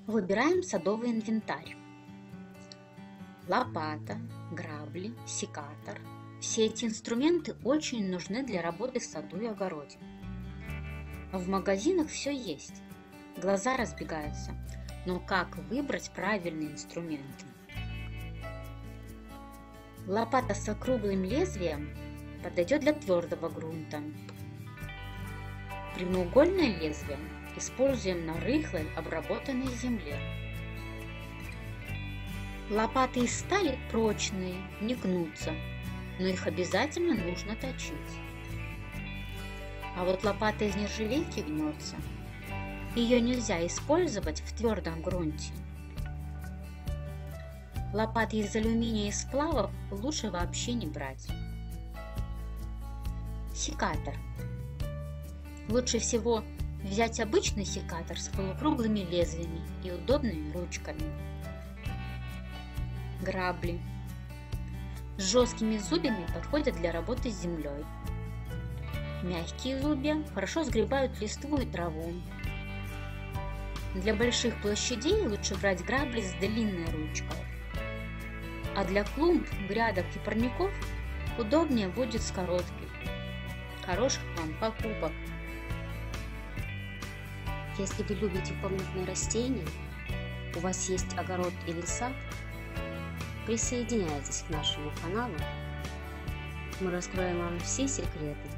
Выбираем садовый инвентарь. Лопата, грабли, секатор. Все эти инструменты очень нужны для работы в саду и огороде. В магазинах все есть. Глаза разбегаются. Но как выбрать правильные инструменты? Лопата с округлым лезвием подойдет для твердого грунта. Прямоугольное лезвие используем на рыхлой обработанной земле. Лопаты из стали прочные, не гнутся, но их обязательно нужно точить. А вот лопата из нержавейки гнется. Ее нельзя использовать в твердом грунте. Лопаты из алюминия и сплавов лучше вообще не брать. Секатор. Лучше всего взять обычный секатор с полукруглыми лезвиями и удобными ручками. Грабли. С жесткими зубьями подходят для работы с землей. Мягкие зубья хорошо сгребают листву и траву. Для больших площадей лучше брать грабли с длинной ручкой. А для клумб, грядок и парников удобнее будет с короткой. Хороших вам покупок! Если вы любите комнатные растения, у вас есть огород или сад, присоединяйтесь к нашему каналу. Мы раскроем вам все секреты